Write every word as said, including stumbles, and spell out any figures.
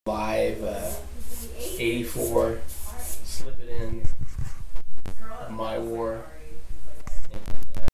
Live uh, eighty-four, Slip It In, My War.